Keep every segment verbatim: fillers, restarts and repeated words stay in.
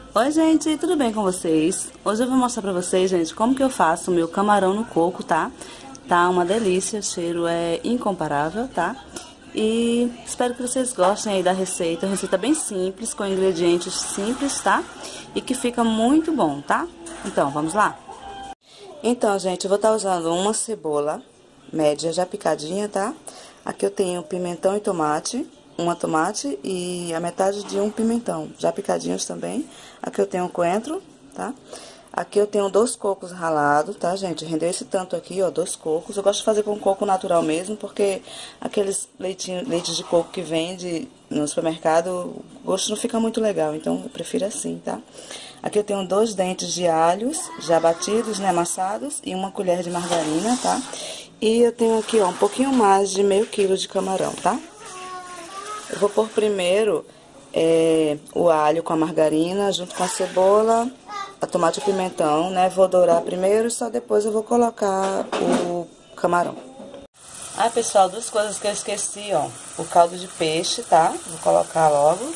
Oi gente, tudo bem com vocês? Hoje eu vou mostrar pra vocês, gente, como que eu faço o meu camarão no coco, tá? Tá uma delícia, o cheiro é incomparável, tá? E espero que vocês gostem aí da receita, uma receita bem simples, com ingredientes simples, tá? E que fica muito bom, tá? Então, vamos lá? Então, gente, eu vou estar usando uma cebola média já picadinha, tá? Aqui eu tenho pimentão e tomate, uma tomate e a metade de um pimentão, já picadinhos também. Aqui eu tenho um coentro, tá? Aqui eu tenho dois cocos ralados, tá, gente? Rendeu esse tanto aqui, ó, dois cocos. Eu gosto de fazer com coco natural mesmo, porque aqueles leitinhos, leites de coco que vende no supermercado, o gosto não fica muito legal, então eu prefiro assim, tá? Aqui eu tenho dois dentes de alhos, já batidos, né, amassados, e uma colher de margarina, tá? E eu tenho aqui, ó, um pouquinho mais de meio quilo de camarão, tá? Eu vou pôr primeiro é, o alho com a margarina, junto com a cebola, a tomate e o pimentão, né? Vou dourar primeiro e só depois eu vou colocar o camarão. Ah, pessoal, duas coisas que eu esqueci, ó. O caldo de peixe, tá? Vou colocar logo.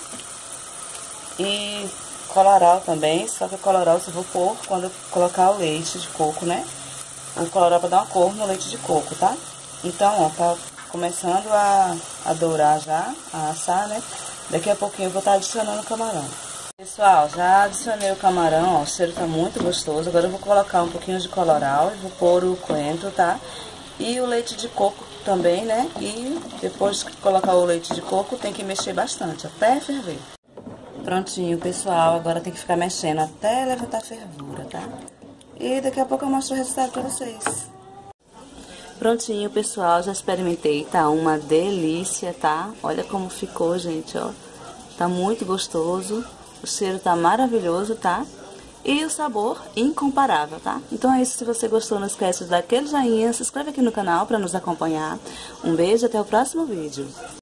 E colorau também, só que o colorau eu só vou pôr quando eu colocar o leite de coco, né? O colorau pra dar uma cor no leite de coco, tá? Então, ó, tá começando a, a dourar já, a assar, né? Daqui a pouquinho eu vou estar adicionando o camarão. Pessoal, já adicionei o camarão, ó, o cheiro tá muito gostoso. Agora eu vou colocar um pouquinho de colorau e vou pôr o coentro, tá? E o leite de coco também, né? E depois que colocar o leite de coco, tem que mexer bastante, até ferver. Prontinho, pessoal, agora tem que ficar mexendo até levantar a fervura, tá? E daqui a pouco eu mostro o resultado pra vocês. Prontinho, pessoal, já experimentei, tá uma delícia, tá? Olha como ficou, gente, ó. Tá muito gostoso, o cheiro tá maravilhoso, tá? E o sabor incomparável, tá? Então é isso, se você gostou, não esquece de dar aquele joinha, se inscreve aqui no canal pra nos acompanhar. Um beijo e até o próximo vídeo.